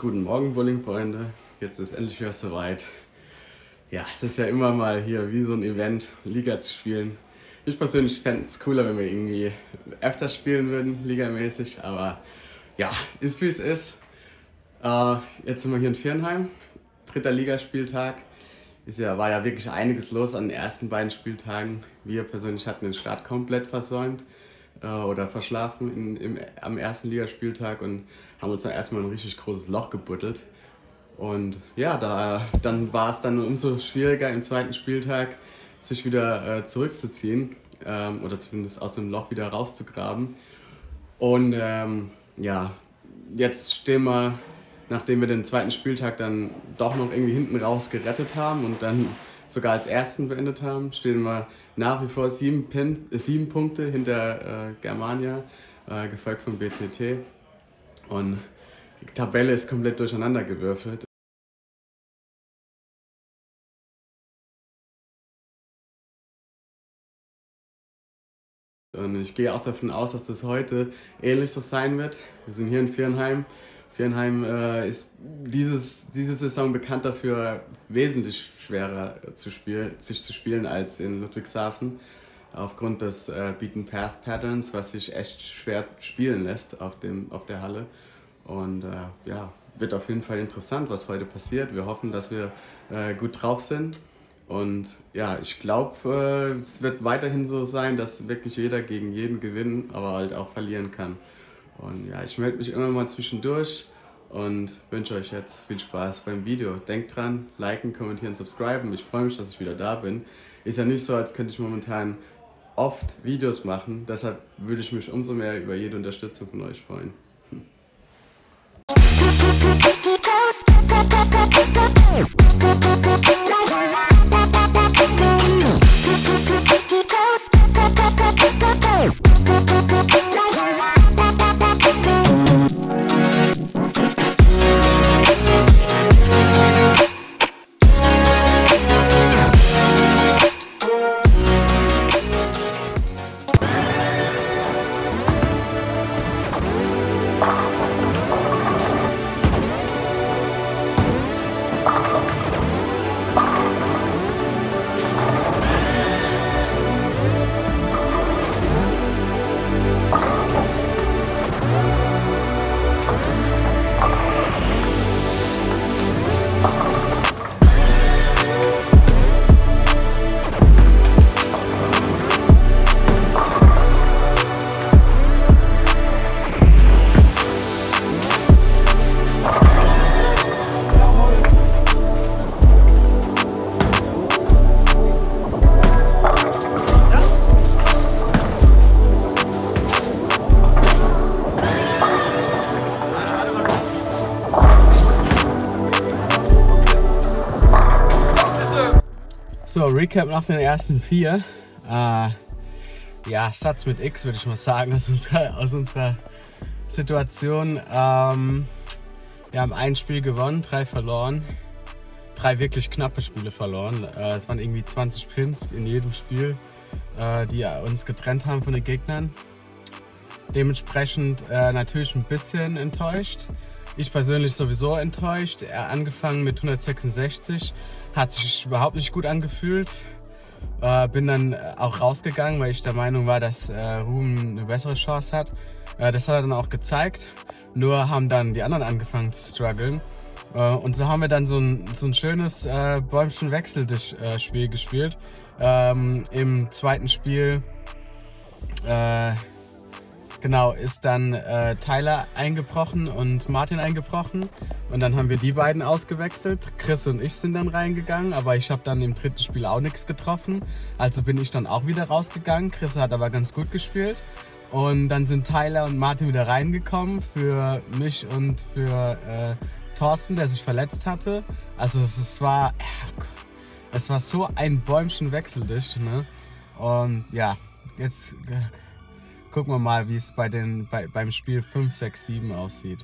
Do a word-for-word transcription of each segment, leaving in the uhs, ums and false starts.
Guten Morgen, Bowling-Freunde. Jetzt ist endlich wieder soweit. Ja, es ist ja immer mal hier wie so ein Event, Liga zu spielen. Ich persönlich fände es cooler, wenn wir irgendwie öfter spielen würden, ligamäßig. Aber ja, ist wie es ist. Äh, jetzt sind wir hier in Viernheim, dritter Ligaspieltag. Ist ja, war ja wirklich einiges los an den ersten beiden Spieltagen. Wir persönlich hatten den Start komplett versäumt äh, oder verschlafen in, im, am ersten Ligaspieltag und haben uns dann erstmal ein richtig großes Loch gebuddelt. Und ja, da, dann war es dann umso schwieriger im zweiten Spieltag, sich wieder äh, zurückzuziehen ähm, oder zumindest aus dem Loch wieder rauszugraben. Und ähm, ja, jetzt stehen wir, nachdem wir den zweiten Spieltag dann doch noch irgendwie hinten raus gerettet haben und dann sogar als ersten beendet haben, stehen wir nach wie vor sieben, Pin, äh, sieben Punkte hinter äh, Germania, äh, gefolgt von B T T. Und die Tabelle ist komplett durcheinander gewürfelt. Und ich gehe auch davon aus, dass das heute ähnlich so sein wird. Wir sind hier in Viernheim. Viernheim äh, ist dieses, diese Saison bekannt dafür, wesentlich schwerer zu spiel, sich zu spielen als in Ludwigshafen. Aufgrund des äh, Beaten Path Patterns, was sich echt schwer spielen lässt auf, dem, auf der Halle. Und äh, ja, wird auf jeden Fall interessant, was heute passiert. Wir hoffen, dass wir äh, gut drauf sind. Und ja, ich glaube, äh, es wird weiterhin so sein, dass wirklich jeder gegen jeden gewinnen, aber halt auch verlieren kann. Und ja, ich melde mich immer mal zwischendurch und wünsche euch jetzt viel Spaß beim Video. Denkt dran, liken, kommentieren, subscriben. Ich freue mich, dass ich wieder da bin. Ist ja nicht so, als könnte ich momentan oft Videos machen. Deshalb würde ich mich umso mehr über jede Unterstützung von euch freuen. Hm. So, Recap nach den ersten vier. Äh, ja, Satz mit X würde ich mal sagen aus unserer, aus unserer Situation. Ähm, wir haben ein Spiel gewonnen, drei verloren. Drei wirklich knappe Spiele verloren. Äh, es waren irgendwie zwanzig Pins in jedem Spiel, äh, die uns getrennt haben von den Gegnern. Dementsprechend äh, natürlich ein bisschen enttäuscht. Ich persönlich sowieso enttäuscht. Er angefangen mit hundertsechsundsechzig. Hat sich überhaupt nicht gut angefühlt. Äh, bin dann auch rausgegangen, weil ich der Meinung war, dass äh, Ruben eine bessere Chance hat. Äh, das hat er dann auch gezeigt. Nur haben dann die anderen angefangen zu strugglen. Äh, und so haben wir dann so ein, so ein schönes äh, Bäumchen-Wechsel-Spiel gespielt. Ähm, Im zweiten Spiel äh, genau, ist dann äh, Tyler eingebrochen und Martin eingebrochen. Und dann haben wir die beiden ausgewechselt. Chris und ich sind dann reingegangen, aber ich habe dann im dritten Spiel auch nichts getroffen. Also bin ich dann auch wieder rausgegangen. Chris hat aber ganz gut gespielt. Und dann sind Tyler und Martin wieder reingekommen für mich und für äh, Thorsten, der sich verletzt hatte. Also es, es, war, es war so ein Bäumchen wechseldicht. Ne? Und ja, jetzt äh, gucken wir mal, wie es bei den, bei, beim Spiel fünf, sechs, sieben aussieht.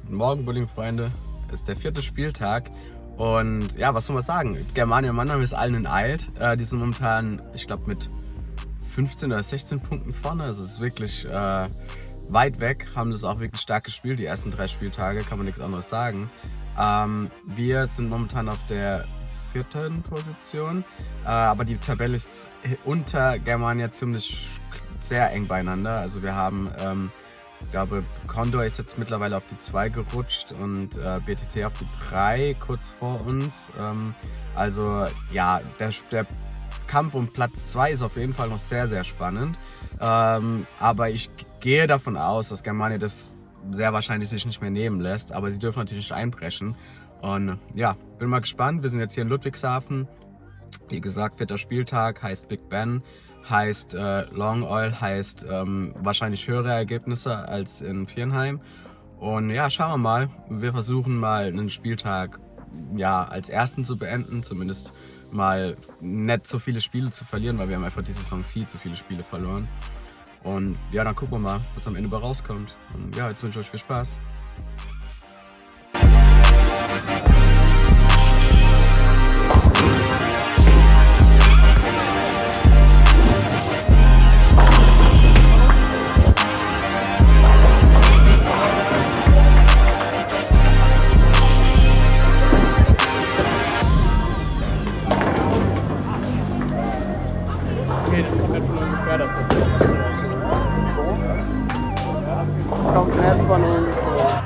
Guten Morgen, Bowling-Freunde. Es ist der vierte Spieltag und ja, was soll man sagen? Germania Mannheim ist allen enteilt. Äh, die sind momentan, ich glaube, mit fünfzehn oder sechzehn Punkten vorne. Also es ist wirklich äh, weit weg, haben das auch wirklich stark gespielt. Die ersten drei Spieltage, kann man nichts anderes sagen. Ähm, wir sind momentan auf der vierten Position, äh, aber die Tabelle ist unter Germania ziemlich sehr eng beieinander. Also wir haben ähm, ich glaube, Condor ist jetzt mittlerweile auf die zwei gerutscht und äh, B T T auf die drei, kurz vor uns. Ähm, also ja, der, der Kampf um Platz zwei ist auf jeden Fall noch sehr, sehr spannend. Ähm, aber ich gehe davon aus, dass Germania das sehr wahrscheinlich sich nicht mehr nehmen lässt. Aber sie dürfen natürlich nicht einbrechen. Und ja, bin mal gespannt. Wir sind jetzt hier in Ludwigshafen. Wie gesagt, vierter Spieltag, heißt Big Ben. Heißt äh, Long Oil, heißt ähm, wahrscheinlich höhere Ergebnisse als in Viernheim. Und ja, schauen wir mal. Wir versuchen mal einen Spieltag ja, als ersten zu beenden, zumindest mal nicht so viele Spiele zu verlieren, weil wir haben einfach die Saison viel zu viele Spiele verloren. Und ja, dann gucken wir mal, was am Ende bei rauskommt. Und ja, jetzt wünsche ich euch viel Spaß. Okay, das kommt nicht von ungefähr, das jetzt. Das kommt nicht von ungefähr.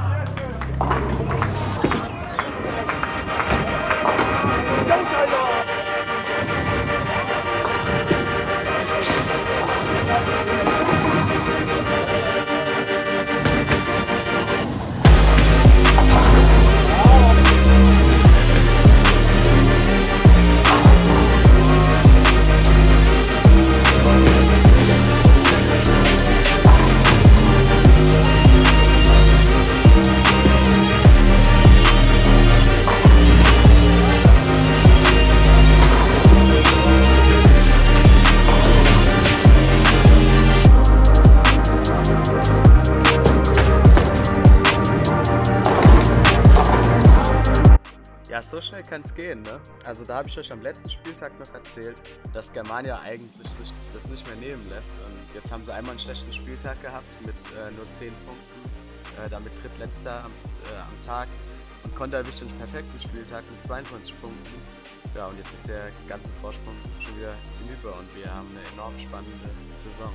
Ja, so schnell kann es gehen, ne? Also da habe ich euch am letzten Spieltag noch erzählt, dass Germania eigentlich sich das nicht mehr nehmen lässt. Und jetzt haben sie einmal einen schlechten Spieltag gehabt mit äh, nur zehn Punkten, äh, damit drittletzter am, äh, am Tag. Und konnte erwischt einen perfekten Spieltag mit zweiundzwanzig Punkten. Ja, und jetzt ist der ganze Vorsprung schon wieder hinüber und wir haben eine enorm spannende Saison.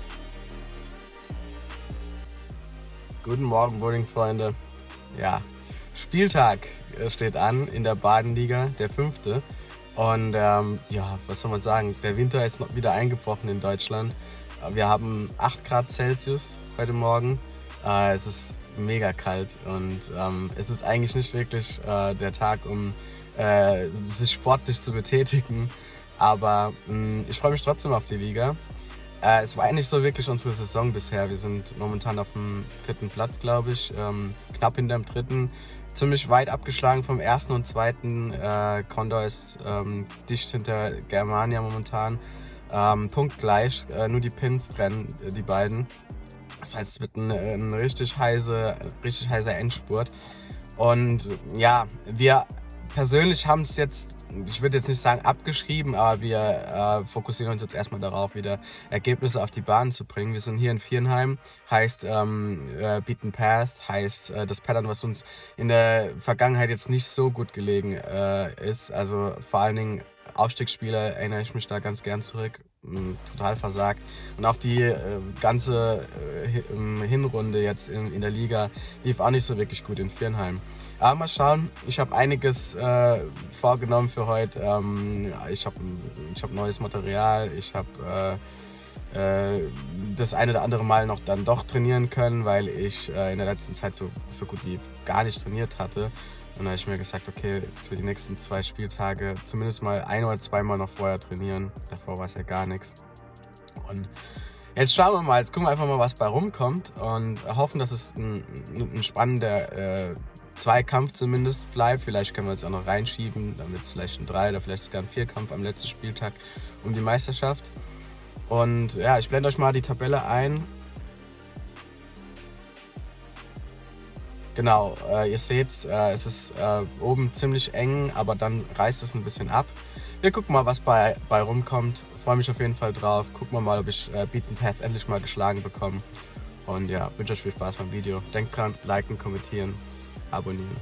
Guten Morgen, Bowling-Freunde. Ja, Spieltag steht an in der Badenliga, der fünfte. Und ähm, ja, was soll man sagen, der Winter ist noch wieder eingebrochen in Deutschland. Wir haben acht Grad Celsius heute Morgen. Äh, es ist mega kalt und ähm, es ist eigentlich nicht wirklich äh, der Tag, um äh, sich sportlich zu betätigen. Aber mh, ich freue mich trotzdem auf die Liga. Äh, es war eigentlich so wirklich unsere Saison bisher. Wir sind momentan auf dem vierten Platz, glaube ich, ähm, knapp hinter dem dritten. Ziemlich weit abgeschlagen vom ersten und zweiten. Äh, Condor ist ähm, dicht hinter Germania momentan. Ähm, punktgleich, äh, nur die Pins trennen äh, die beiden. Das heißt, es wird ein, ein richtig, heiße, richtig heißer Endspurt. Und ja, wir persönlich haben es jetzt, ich würde jetzt nicht sagen abgeschrieben, aber wir äh, fokussieren uns jetzt erstmal darauf, wieder Ergebnisse auf die Bahn zu bringen. Wir sind hier in Viernheim, heißt ähm, äh, Beaten Path, heißt äh, das Pattern, was uns in der Vergangenheit jetzt nicht so gut gelegen äh, ist. Also vor allen Dingen Aufstiegsspiele erinnere ich mich da ganz gern zurück. Total versagt. Und auch die äh, ganze äh, Hinrunde jetzt in, in der Liga lief auch nicht so wirklich gut in Viernheim. Aber mal schauen, ich habe einiges äh, vorgenommen für heute. Ähm, ich habe ich hab neues Material, ich habe äh, äh, das eine oder andere Mal noch dann doch trainieren können, weil ich äh, in der letzten Zeit so, so gut wie gar nicht trainiert hatte. Und da habe ich mir gesagt, okay, jetzt für die nächsten zwei Spieltage zumindest mal ein oder zweimal noch vorher trainieren. Davor war es ja gar nichts. Und jetzt schauen wir mal, jetzt gucken wir einfach mal, was bei rumkommt und hoffen, dass es ein, ein spannender äh, Zweikampf zumindest bleibt. Vielleicht können wir uns auch noch reinschieben, dann wird es vielleicht ein Drei- oder vielleicht sogar ein Vierkampf am letzten Spieltag um die Meisterschaft. Und ja, ich blende euch mal die Tabelle ein. Genau, äh, ihr seht, äh, es ist äh, oben ziemlich eng, aber dann reißt es ein bisschen ab. Wir gucken mal, was bei, bei rumkommt. Freue mich auf jeden Fall drauf. Gucken wir mal, ob ich äh, Beaten Path endlich mal geschlagen bekomme. Und ja, wünsche euch viel Spaß beim Video. Denkt dran, liken, kommentieren, abonnieren.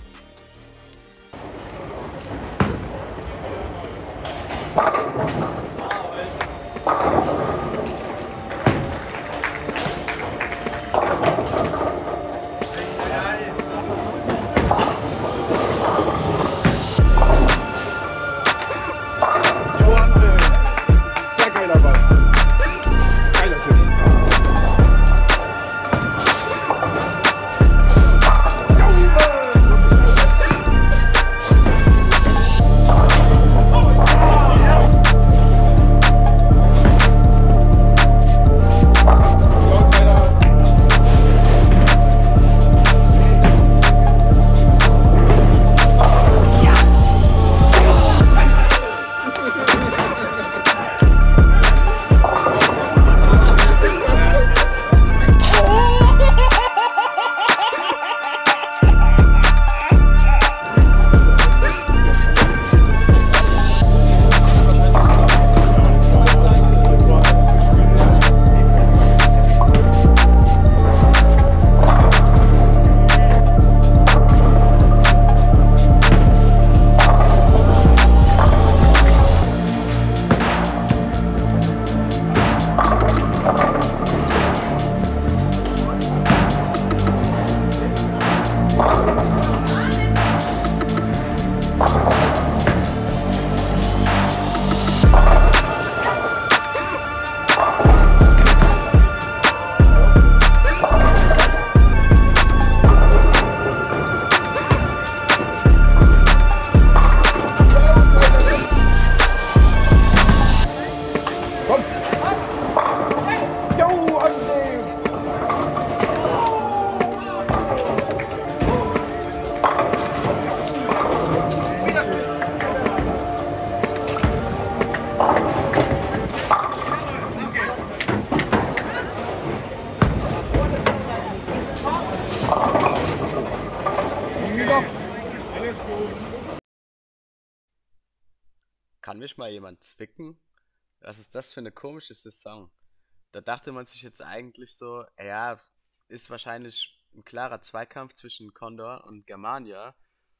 Kann mich mal jemand zwicken? Was ist das für eine komische Saison? Da dachte man sich jetzt eigentlich so, ja, ist wahrscheinlich ein klarer Zweikampf zwischen Condor und Germania.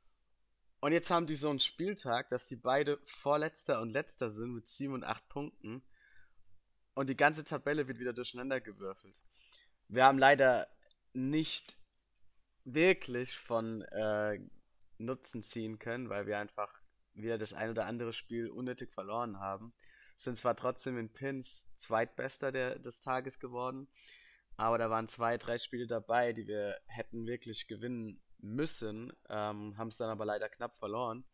Und jetzt haben die so einen Spieltag, dass die beide Vorletzter und Letzter sind mit sieben und acht Punkten. Und die ganze Tabelle wird wieder durcheinander gewürfelt. Wir haben leider nicht wirklich von äh, Nutzen ziehen können, weil wir einfach wieder das ein oder andere Spiel unnötig verloren haben. Sind zwar trotzdem in Pins Zweitbester der, des Tages geworden, aber da waren zwei, drei Spiele dabei, die wir hätten wirklich gewinnen müssen, ähm, haben es dann aber leider knapp verloren.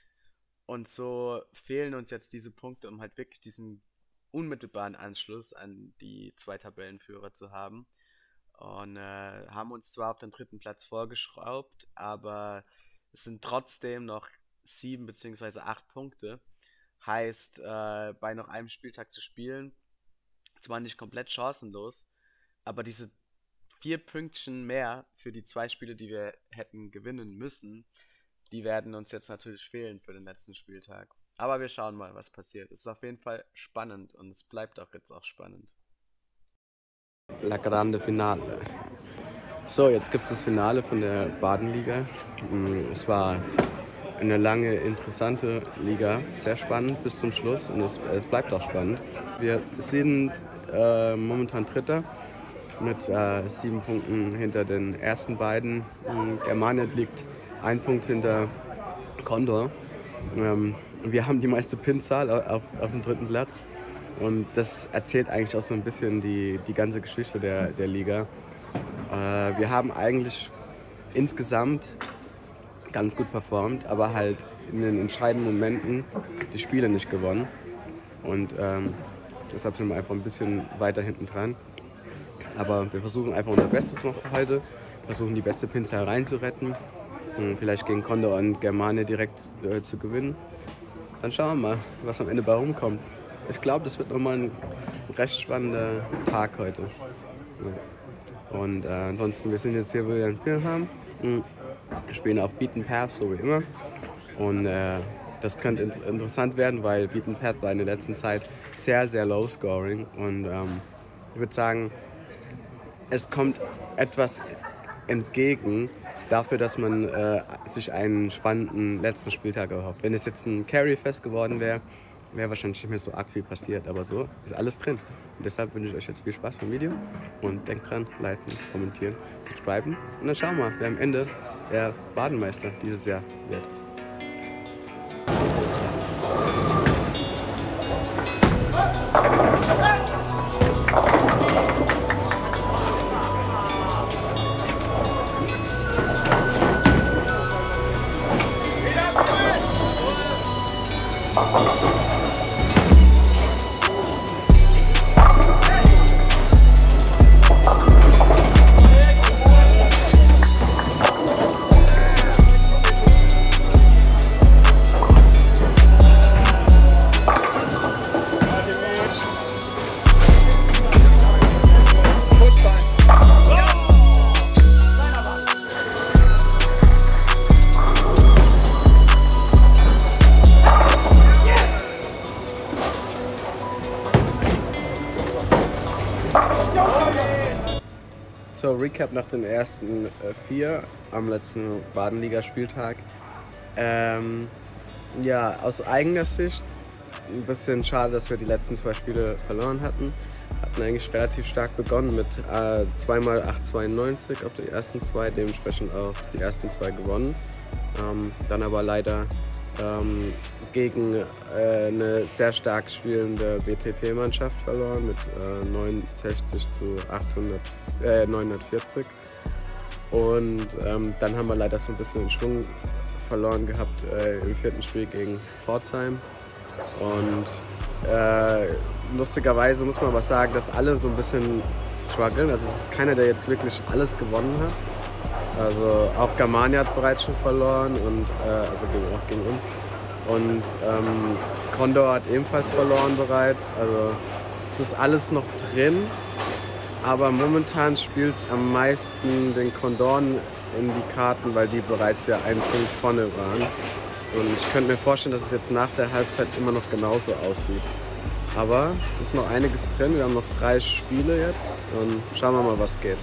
Und so fehlen uns jetzt diese Punkte, um halt wirklich diesen unmittelbaren Anschluss an die zwei Tabellenführer zu haben. Und äh, haben uns zwar auf den dritten Platz vorgeschraubt, aber es sind trotzdem noch sieben beziehungsweise acht Punkte. Heißt, äh, bei noch einem Spieltag zu spielen, zwar nicht komplett chancenlos, aber diese vier Pünktchen mehr für die zwei Spiele, die wir hätten gewinnen müssen, die werden uns jetzt natürlich fehlen für den letzten Spieltag. Aber wir schauen mal, was passiert. Es ist auf jeden Fall spannend und es bleibt auch jetzt auch spannend. La Grande Finale. So, jetzt gibt es das Finale von der Baden-Liga. Es war eine lange, interessante Liga, sehr spannend bis zum Schluss und es, es bleibt auch spannend. Wir sind äh, momentan Dritter mit äh, sieben Punkten hinter den ersten beiden. Germania liegt ein Punkt hinter Condor. Ähm, wir haben die meiste Pinzahl auf, auf dem dritten Platz und das erzählt eigentlich auch so ein bisschen die, die ganze Geschichte der, der Liga. Äh, wir haben eigentlich insgesamt ganz gut performt, aber halt in den entscheidenden Momenten die Spiele nicht gewonnen. Und ähm, deshalb sind wir einfach ein bisschen weiter hinten dran. Aber wir versuchen einfach unser Bestes noch heute, versuchen die beste Pinzahl reinzuretten und vielleicht gegen Condor und Germania direkt äh, zu gewinnen. Dann schauen wir mal, was am Ende bei rumkommt. Ich glaube, das wird nochmal ein recht spannender Tag heute. Ja. Und äh, ansonsten, wir sind jetzt hier wieder in Vilhelm. Wir spielen auf Beaten Path, so wie immer. Und äh, das könnte in interessant werden, weil Beaten Path war in der letzten Zeit sehr, sehr low scoring. Und ähm, ich würde sagen, es kommt etwas entgegen dafür, dass man äh, sich einen spannenden letzten Spieltag erhofft. Wenn es jetzt ein Carry-Fest geworden wäre, wäre wahrscheinlich nicht mehr so arg viel passiert. Aber so ist alles drin. Und deshalb wünsche ich euch jetzt viel Spaß beim Video. Und denkt dran, liken, kommentieren, subscriben. Und dann schauen wir mal, wer am Ende der Badenmeister dieses Jahr wird. So, Recap nach den ersten äh, vier am letzten Badenliga-Spieltag. Ähm, ja, aus eigener Sicht ein bisschen schade, dass wir die letzten zwei Spiele verloren hatten. Hatten eigentlich relativ stark begonnen mit äh, zweimal acht zweiundneunzig auf die ersten zwei, dementsprechend auch die ersten zwei gewonnen. Ähm, dann aber leider ähm, gegen äh, eine sehr stark spielende B T T-Mannschaft verloren mit äh, neunundsechzig zu achthundert, äh, neunhundertvierzig. Und ähm, dann haben wir leider so ein bisschen den Schwung verloren gehabt äh, im vierten Spiel gegen Pforzheim. Und äh, lustigerweise muss man aber sagen, dass alle so ein bisschen strugglen. Also es ist keiner, der jetzt wirklich alles gewonnen hat. Also auch Germania hat bereits schon verloren, und, äh, also gegen, auch gegen uns. Und ähm, Condor hat ebenfalls verloren bereits. Also es ist alles noch drin. Aber momentan spielt es am meisten den Condoren in die Karten, weil die bereits ja einen Punkt vorne waren. Und ich könnte mir vorstellen, dass es jetzt nach der Halbzeit immer noch genauso aussieht. Aber es ist noch einiges drin. Wir haben noch drei Spiele jetzt und schauen wir mal, was geht.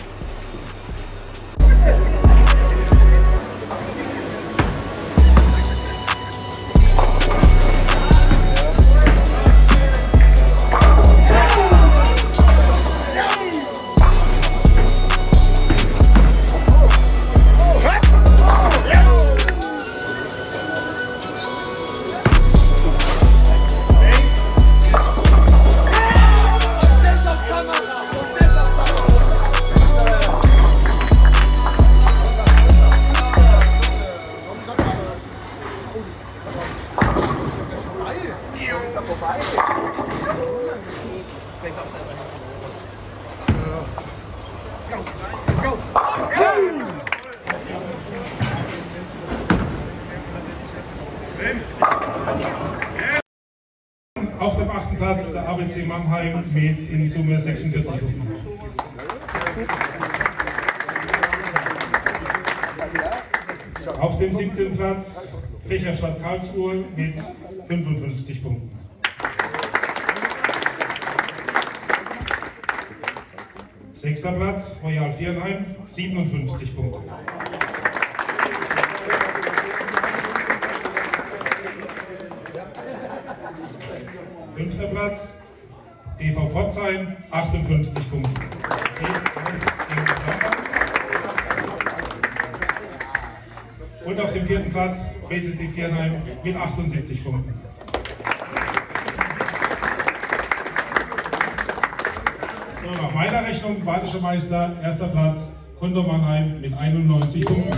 Auf dem achten Platz der A B C Mannheim mit in Summe sechsundvierzig Punkten. Auf dem siebten Platz Fächerstadt Karlsruhe mit fünfundfünfzig Punkten. Sechster Platz Royal Viernheim, siebenundfünfzig Punkte. Fünfter Platz D V Pforzheim, achtundfünfzig Punkte. Und auf dem vierten Platz B T T Viernheim mit achtundsiebzig Punkten. So, nach meiner Rechnung badischer Meister, erster Platz Condor Mannheim mit einundneunzig Punkten.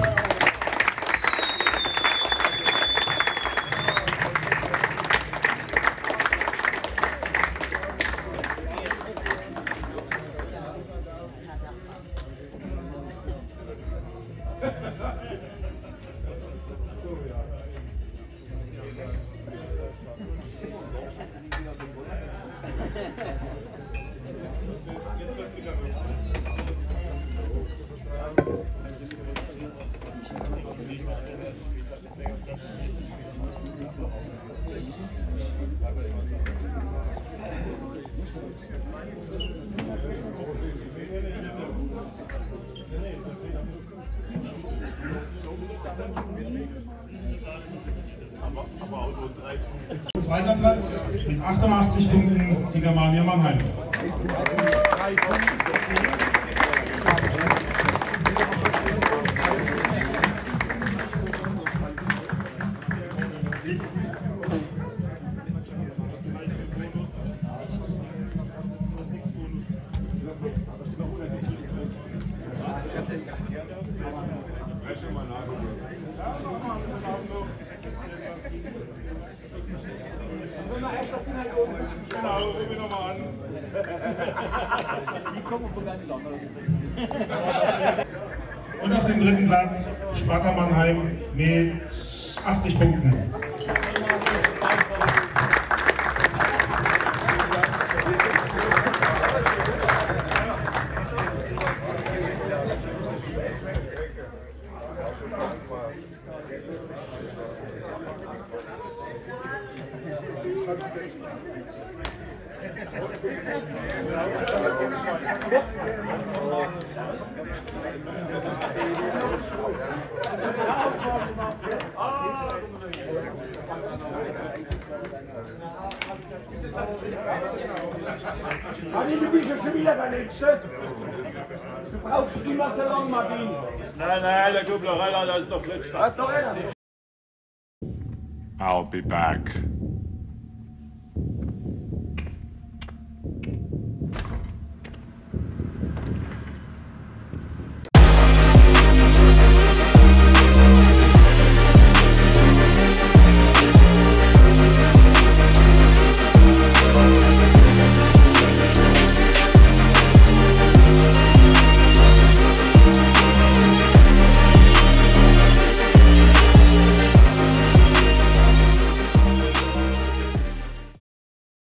Zweiter Platz mit achtundachtzig Punkten die Germania Mannheim. Genau, ruf mich nochmal an. Die kommen von ganz anders. Und auf dem dritten Platz Sparta Mannheim mit achtzig Punkten. Martin, du bist ja schon wieder der Letzte. Du brauchst immer so lange, Martin. Nein, nein, der Kubler, das ist doch Letzter. Was doch einer? I'll be back.